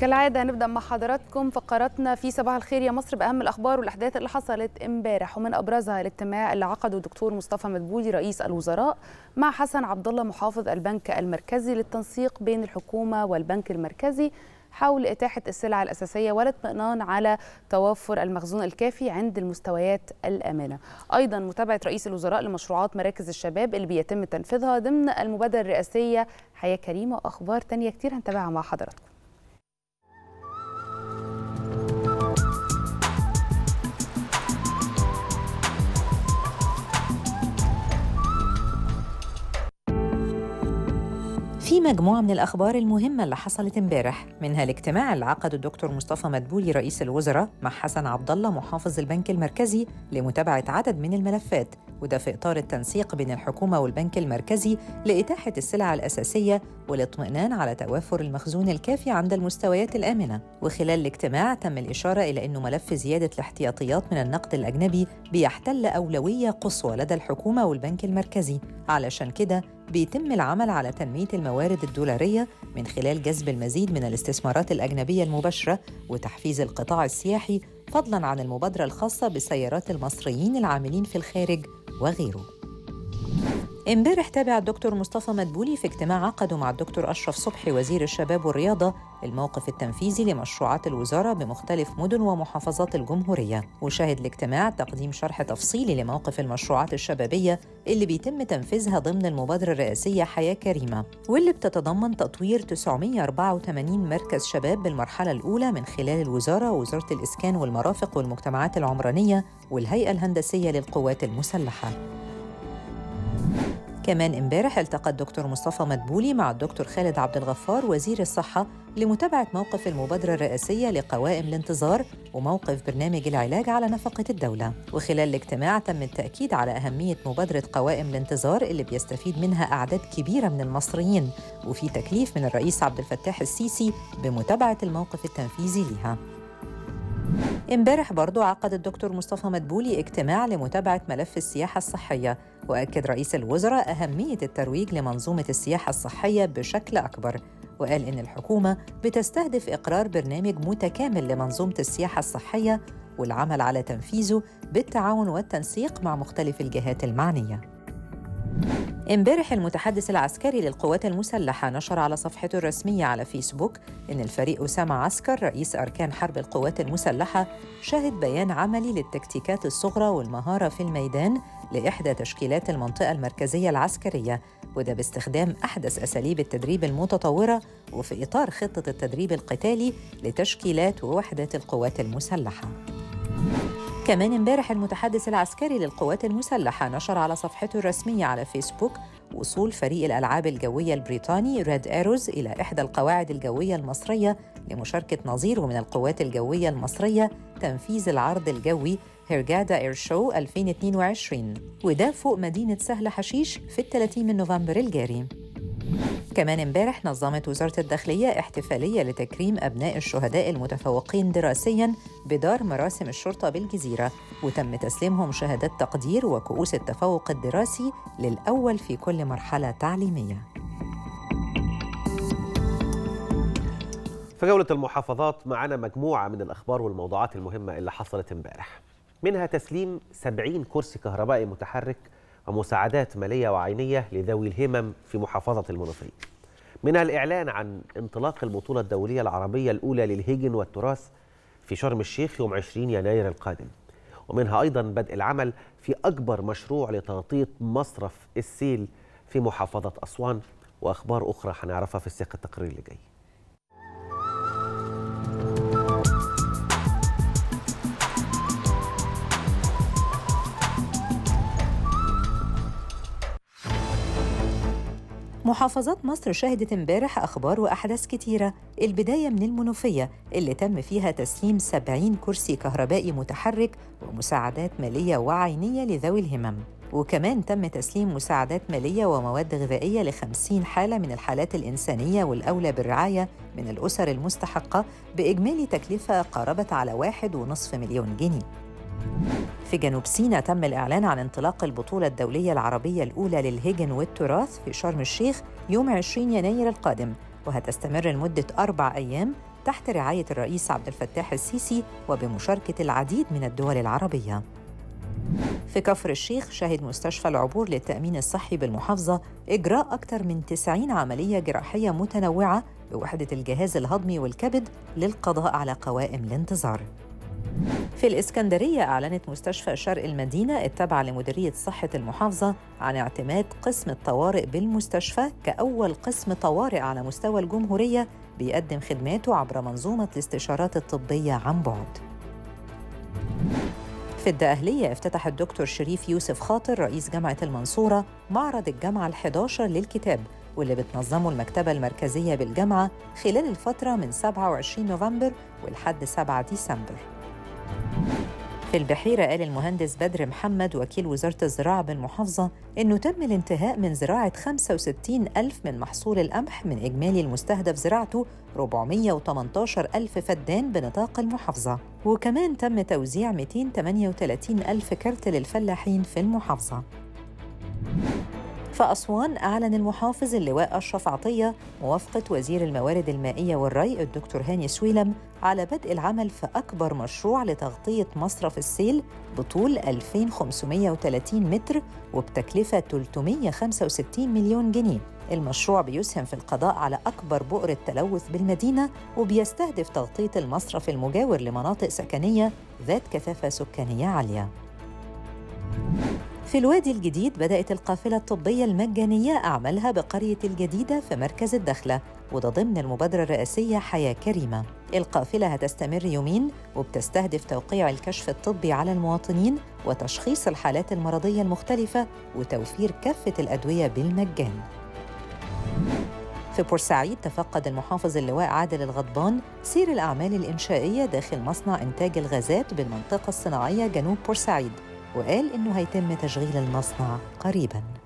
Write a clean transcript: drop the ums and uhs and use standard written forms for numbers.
كالعادة هنبدأ مع حضراتكم فقراتنا في صباح الخير يا مصر بأهم الأخبار والأحداث اللي حصلت امبارح، ومن أبرزها الاجتماع اللي عقده الدكتور مصطفى مدبولي رئيس الوزراء مع حسن عبد الله محافظ البنك المركزي للتنسيق بين الحكومة والبنك المركزي حول إتاحة السلع الأساسية والاطمئنان على توفر المخزون الكافي عند المستويات الآمنة. أيضا متابعة رئيس الوزراء لمشروعات مراكز الشباب اللي بيتم تنفيذها ضمن المبادرة الرئاسية حياة كريمة، وأخبار تانية كتير هنتابعها مع حضراتكم. في مجموعة من الأخبار المهمة اللي حصلت امبارح، منها الاجتماع اللي عقده الدكتور مصطفى مدبولي رئيس الوزراء مع حسن عبد الله محافظ البنك المركزي لمتابعة عدد من الملفات، وده في إطار التنسيق بين الحكومة والبنك المركزي لإتاحة السلع الأساسية والاطمئنان على توافر المخزون الكافي عند المستويات الآمنة. وخلال الاجتماع تم الإشارة إلى أنه ملف زيادة الاحتياطيات من النقد الأجنبي بيحتل أولوية قصوى لدى الحكومة والبنك المركزي، علشان كده بيتم العمل على تنمية الموارد الدولارية من خلال جذب المزيد من الاستثمارات الأجنبية المباشرة وتحفيز القطاع السياحي، فضلاً عن المبادرة الخاصة بسيارات المصريين العاملين في الخارج وغيره. امبارح تابع الدكتور مصطفى مدبولي في اجتماع عقده مع الدكتور أشرف صبحي وزير الشباب والرياضة الموقف التنفيذي لمشروعات الوزارة بمختلف مدن ومحافظات الجمهورية، وشهد الاجتماع تقديم شرح تفصيلي لموقف المشروعات الشبابية اللي بيتم تنفيذها ضمن المبادرة الرئاسية حياة كريمة، واللي بتتضمن تطوير 984 مركز شباب بالمرحلة الأولى من خلال الوزارة ووزارة الإسكان والمرافق والمجتمعات العمرانية والهيئة الهندسية للقوات المسلحة. كمان امبارح التقى الدكتور مصطفى مدبولي مع الدكتور خالد عبد الغفار وزير الصحة لمتابعة موقف المبادرة الرئاسية لقوائم الانتظار وموقف برنامج العلاج على نفقة الدولة. وخلال الاجتماع تم التأكيد على أهمية مبادرة قوائم الانتظار اللي بيستفيد منها أعداد كبيرة من المصريين، وفي تكليف من الرئيس عبد الفتاح السيسي بمتابعة الموقف التنفيذي لها. امبارح برضو عقد الدكتور مصطفى مدبولي اجتماع لمتابعة ملف السياحة الصحية، وأكد رئيس الوزراء أهمية الترويج لمنظومة السياحة الصحية بشكل أكبر، وقال إن الحكومة بتستهدف إقرار برنامج متكامل لمنظومة السياحة الصحية والعمل على تنفيذه بالتعاون والتنسيق مع مختلف الجهات المعنية. امبارح المتحدث العسكري للقوات المسلحة نشر على صفحته الرسمية على فيسبوك إن الفريق أسامة عسكر رئيس أركان حرب القوات المسلحة شهد بيان عملي للتكتيكات الصغرى والمهارة في الميدان لإحدى تشكيلات المنطقة المركزية العسكرية، وده باستخدام أحدث أساليب التدريب المتطورة وفي إطار خطة التدريب القتالي لتشكيلات ووحدات القوات المسلحة. كمان امبارح المتحدث العسكري للقوات المسلحة نشر على صفحته الرسمية على فيسبوك وصول فريق الألعاب الجوية البريطاني ريد أيروز إلى إحدى القواعد الجوية المصرية لمشاركة نظيره من القوات الجوية المصرية تنفيذ العرض الجوي هيرجادا إير شو 2022، وده فوق مدينة سهل حشيش في 30 من نوفمبر الجاري. كمان امبارح نظمت وزارة الداخلية احتفالية لتكريم أبناء الشهداء المتفوقين دراسياً بدار مراسم الشرطة بالجزيرة، وتم تسليمهم شهادات تقدير وكؤوس التفوق الدراسي للأول في كل مرحلة تعليمية. في جولة المحافظات معنا مجموعة من الأخبار والموضوعات المهمة اللي حصلت امبارح، منها تسليم 70 كرسي كهربائي متحرك ومساعدات مالية وعينية لذوي الهمم في محافظة المنوفية، منها الإعلان عن انطلاق البطولة الدولية العربية الأولى للهيجن والتراث في شرم الشيخ يوم 20 يناير القادم، ومنها أيضا بدء العمل في أكبر مشروع لتغطية مصرف السيل في محافظة أسوان، وأخبار أخرى هنعرفها في سياق التقرير اللي جاي. محافظات مصر شهدت امبارح أخبار وأحداث كتيرة، البداية من المنوفية اللي تم فيها تسليم 70 كرسي كهربائي متحرك ومساعدات مالية وعينية لذوي الهمم، وكمان تم تسليم مساعدات مالية ومواد غذائية ل50 حالة من الحالات الإنسانية والأولى بالرعاية من الأسر المستحقة بإجمالي تكلفة قاربت على 1.5 مليون جنيه. في جنوب سيناء تم الإعلان عن انطلاق البطولة الدولية العربية الأولى للهيجن والتراث في شرم الشيخ يوم 20 يناير القادم، وهتستمر لمدة 4 أيام تحت رعاية الرئيس عبد الفتاح السيسي وبمشاركة العديد من الدول العربية. في كفر الشيخ شهد مستشفى العبور للتأمين الصحي بالمحافظة إجراء أكثر من 90 عملية جراحية متنوعة بوحدة الجهاز الهضمي والكبد للقضاء على قوائم الانتظار. في الإسكندرية أعلنت مستشفى شرق المدينة التابعة لمديرية صحة المحافظة عن اعتماد قسم الطوارئ بالمستشفى كأول قسم طوارئ على مستوى الجمهورية بيقدم خدماته عبر منظومة الاستشارات الطبية عن بعد. في الدقهلية افتتح الدكتور شريف يوسف خاطر رئيس جامعة المنصورة معرض الجامعة ال11 للكتاب واللي بتنظمه المكتبة المركزية بالجامعة خلال الفترة من 27 نوفمبر ولحد 7 ديسمبر. في البحيرة قال المهندس بدر محمد وكيل وزارة الزراعة بالمحافظة إنه تم الانتهاء من زراعة 65 ألف من محصول القمح من إجمالي المستهدف زراعته 418 ألف فدان بنطاق المحافظة، وكمان تم توزيع 238 ألف كارت للفلاحين في المحافظة. في أسوان أعلن المحافظ اللواء أشرف عطية موافقة وزير الموارد المائية والري الدكتور هاني سويلم على بدء العمل في أكبر مشروع لتغطية مصرف السيل بطول 2530 متر وبتكلفة 365 مليون جنيه. المشروع بيسهم في القضاء على أكبر بؤرة تلوث بالمدينة وبيستهدف تغطية المصرف المجاور لمناطق سكنية ذات كثافة سكانية عالية. في الوادي الجديد بدأت القافلة الطبية المجانية أعمالها بقرية الجديدة في مركز الدخلة، وده ضمن المبادرة الرئاسية حياة كريمة. القافلة هتستمر يومين وبتستهدف توقيع الكشف الطبي على المواطنين وتشخيص الحالات المرضية المختلفة وتوفير كافة الأدوية بالمجان. في بورسعيد تفقد المحافظ اللواء عادل الغضبان سير الأعمال الإنشائية داخل مصنع إنتاج الغازات بالمنطقة الصناعية جنوب بورسعيد، وقال إنه هيتم تشغيل المصنع قريباً.